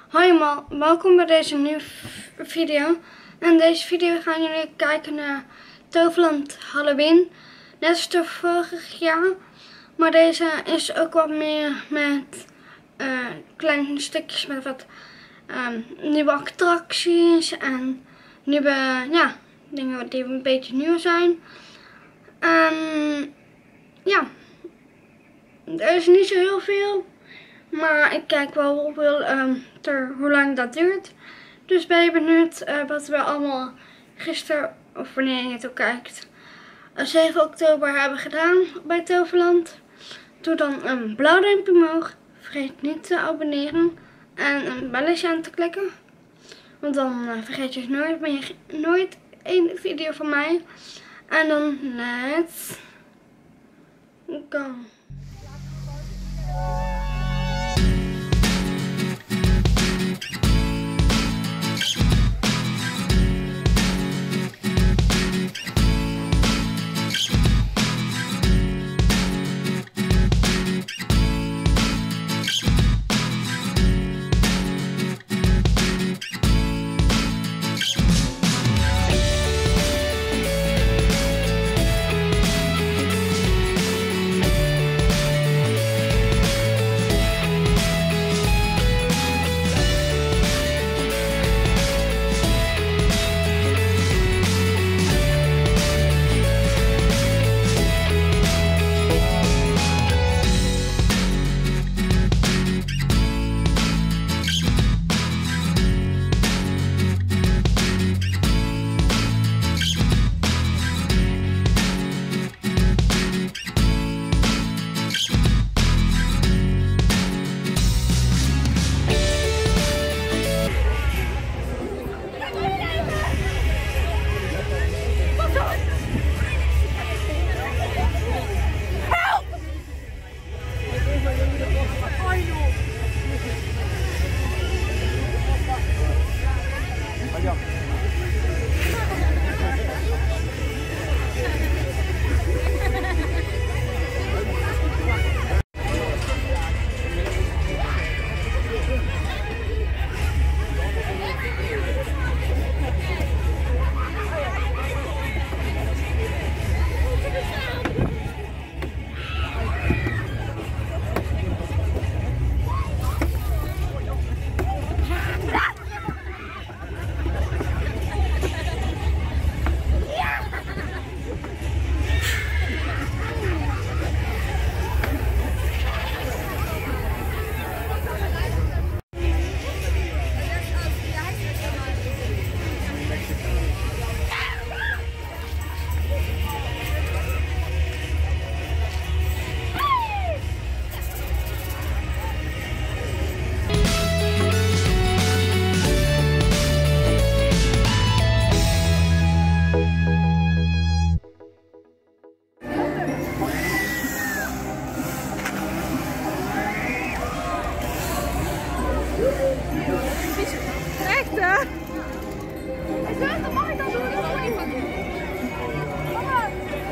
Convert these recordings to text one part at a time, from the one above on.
Hoi allemaal, welkom bij deze nieuwe video. In deze video gaan jullie kijken naar Toverland Halloween. Net als de vorig jaar. Maar deze is ook wat meer met kleine stukjes met wat nieuwe attracties. En nieuwe dingen die een beetje nieuw zijn. Ja, er is niet zo heel veel. Maar ik kijk wel hoe lang dat duurt. Dus ben je benieuwd wat we allemaal gisteren, of wanneer je het ook kijkt, 7 oktober hebben gedaan bij Toverland. Doe dan een blauw duimpje omhoog. Vergeet niet te abonneren en een belletje aan te klikken. Want dan vergeet je nooit één video van mij. En dan let's go. Echt hè? Dat mag ik dan doen, dat mag ik van doen. Mama,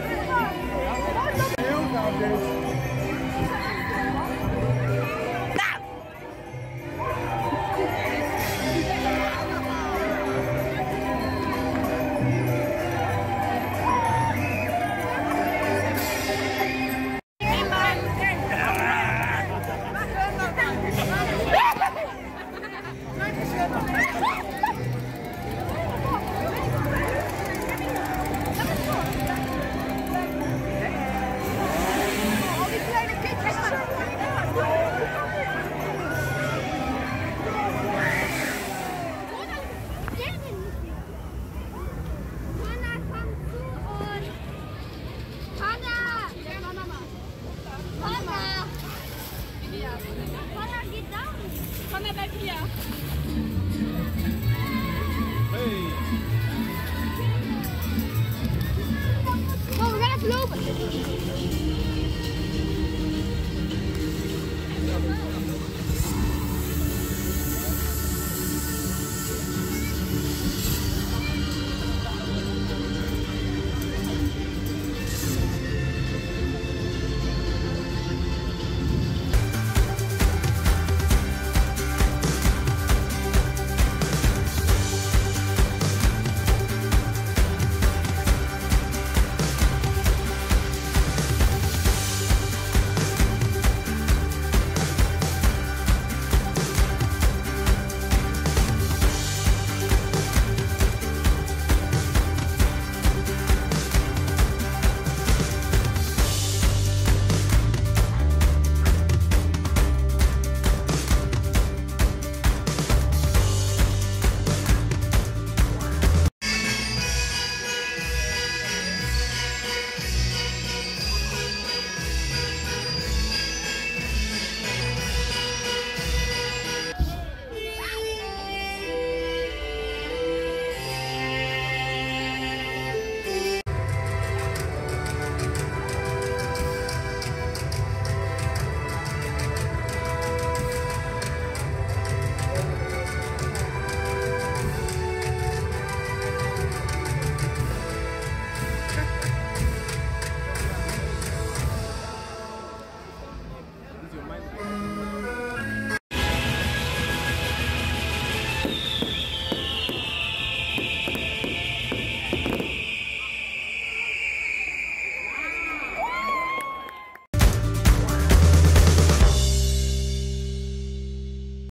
Hanna bleibt hier. Hey. Oh, we gaan even lopen.